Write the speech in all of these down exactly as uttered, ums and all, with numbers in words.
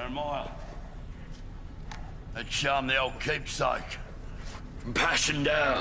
a mile. They charm the old keepsake. And passion down.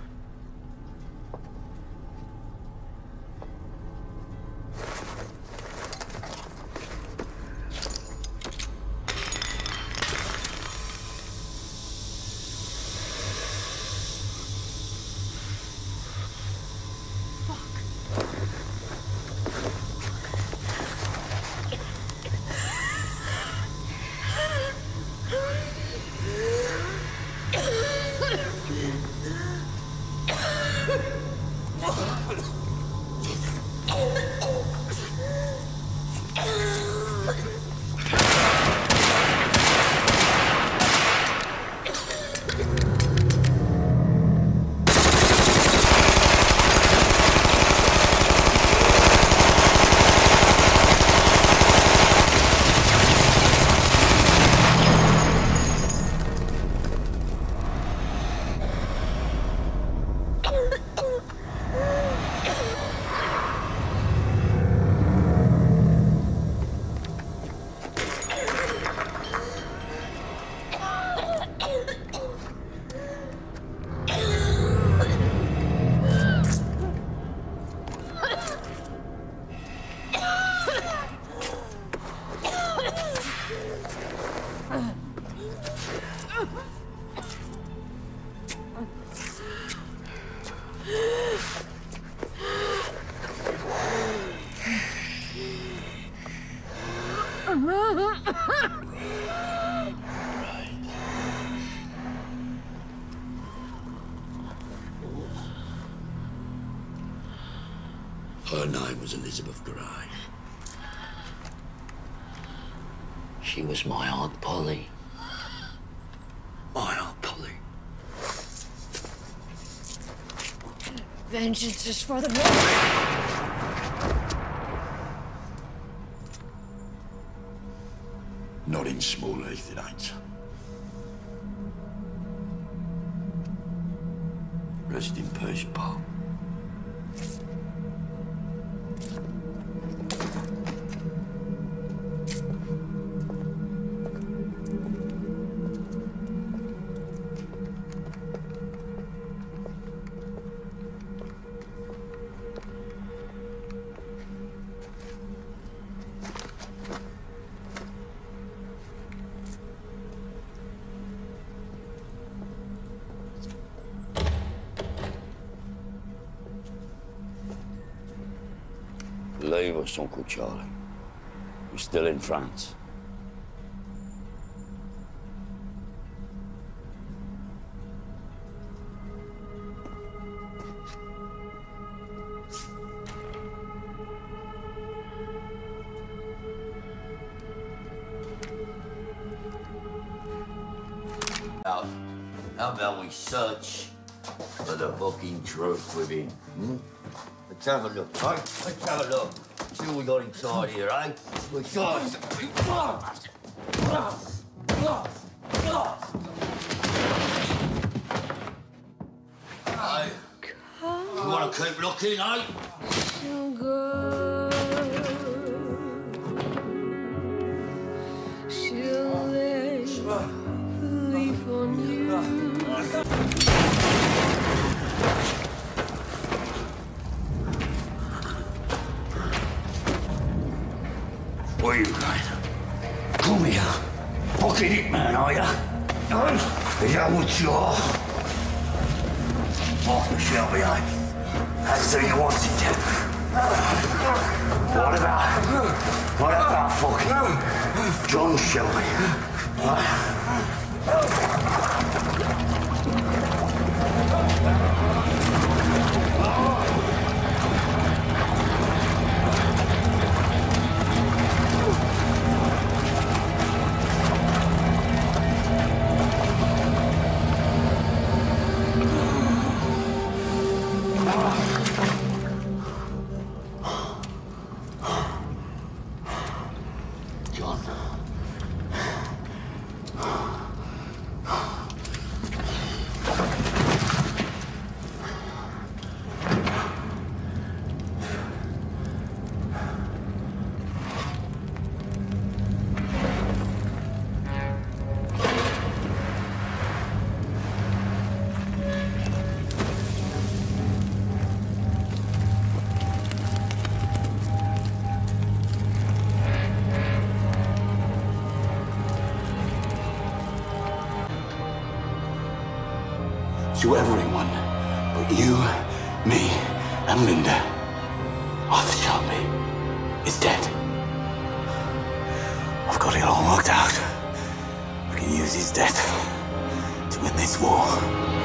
Her name was Elizabeth Gray. She was my Aunt Polly. My Aunt Polly. Vengeance is for the Lord. Not in Small Heath, it ain't. Rest in peace, Bob. Leave us, Uncle Charlie. We're still in France. Now, how about we search for the fucking truth within, hmm? Let's have a look, right? Let's have a look. See what we got inside here, eh? We got... Hey, you want to keep looking, eh? So good. She'll lay a leaf on you. Where are you going? Come here. Fucking hitman, are you? Hey? Is that what you are? Martha Shelby, eh? That's who you wanted to. What about... What about fucking John Shelby? to everyone but you, me, and Linda. Arthur Shelby is dead. I've got it all worked out. We can use his death to win this war.